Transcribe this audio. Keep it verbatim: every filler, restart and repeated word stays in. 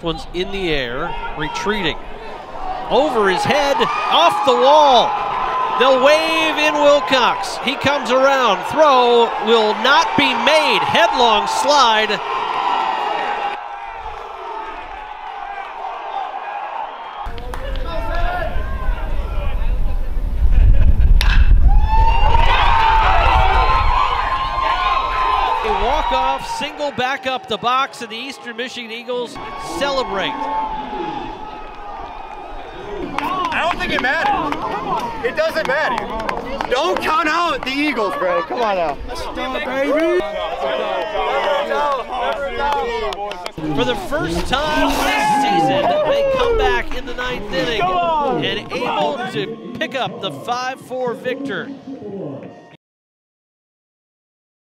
one's in the air, retreating. Over his head, off the wall. They'll wave in Wilcox. He comes around. Throw will not be made. Headlong slide. Walk-off, single back up the box, and the Eastern Michigan Eagles celebrate. I don't think it matters. It doesn't matter. Don't count out the Eagles, bro. Come on now. Let's go, baby. For the first time this season, they come back in the ninth inning and able to pick up the five four victor.